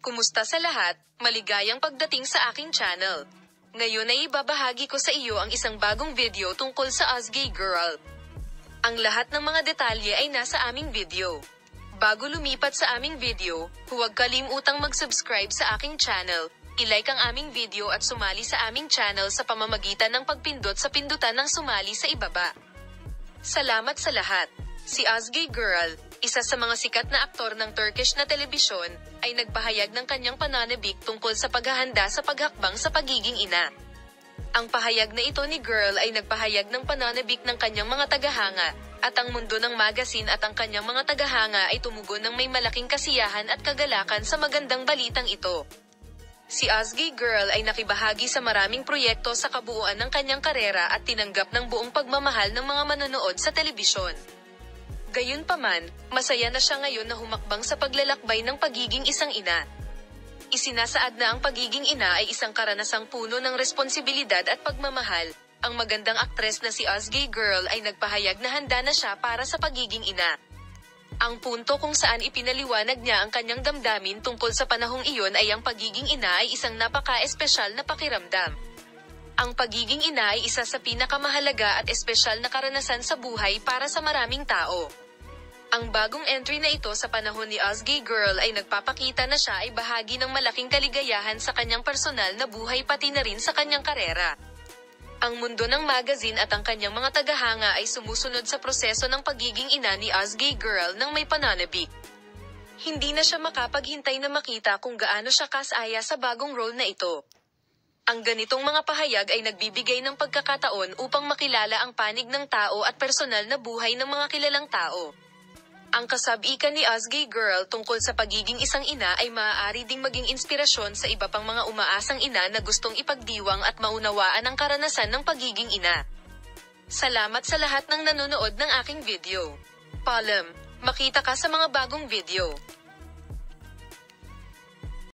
Kumusta sa lahat? Maligayang pagdating sa aking channel. Ngayon ay ibabahagi ko sa iyo ang isang bagong video tungkol sa Ozgay Girl. Ang lahat ng mga detalye ay nasa aming video. Bago lumipat sa aming video, huwag kalimutang mag-subscribe sa aking channel, i-like ang aming video at sumali sa aming channel sa pamamagitan ng pagpindot sa pindutan ng sumali sa ibaba. Salamat sa lahat. Si Ozgay Girl, isa sa mga sikat na aktor ng Turkish na telebisyon, ay nagpahayag ng kanyang pananabik tungkol sa paghahanda sa paghakbang sa pagiging ina. Ang pahayag na ito ni Girl ay nagpahayag ng pananabik ng kanyang mga tagahanga, at ang mundo ng magazine at ang kanyang mga tagahanga ay tumugon ng may malaking kasiyahan at kagalakan sa magandang balitang ito. Si Ozgay Girl ay nakibahagi sa maraming proyekto sa kabuuan ng kanyang karera at tinanggap ng buong pagmamahal ng mga manonood sa telebisyon. Gayunpaman, masaya na siya ngayon na humakbang sa paglalakbay ng pagiging isang ina. Isinasaad na ang pagiging ina ay isang karanasang puno ng responsibilidad at pagmamahal. Ang magandang aktres na si Ozgay Girl ay nagpahayag na handa na siya para sa pagiging ina. Ang punto kung saan ipinaliwanag niya ang kanyang damdamin tungkol sa panahong iyon ay ang pagiging ina ay isang napaka-espesyal na pakiramdam. Ang pagiging ina ay isa sa pinakamahalaga at espesyal na karanasan sa buhay para sa maraming tao. Ang bagong entry na ito sa panahon ni Ozgay Girl ay nagpapakita na siya ay bahagi ng malaking kaligayahan sa kanyang personal na buhay pati na rin sa kanyang karera. Ang mundo ng magazine at ang kanyang mga tagahanga ay sumusunod sa proseso ng pagiging ina ni Ozgay Girl ng may pananabik. Hindi na siya makapaghintay na makita kung gaano siya kasaya sa bagong role na ito. Ang ganitong mga pahayag ay nagbibigay ng pagkakataon upang makilala ang panig ng tao at personal na buhay ng mga kilalang tao. Ang kasabikan ni Ozgay Girl tungkol sa pagiging isang ina ay maaari ding maging inspirasyon sa iba pang mga umaasang ina na gustong ipagdiwang at maunawaan ang karanasan ng pagiging ina. Salamat sa lahat ng nanonood ng aking video. Paalam, makita ka sa mga bagong video.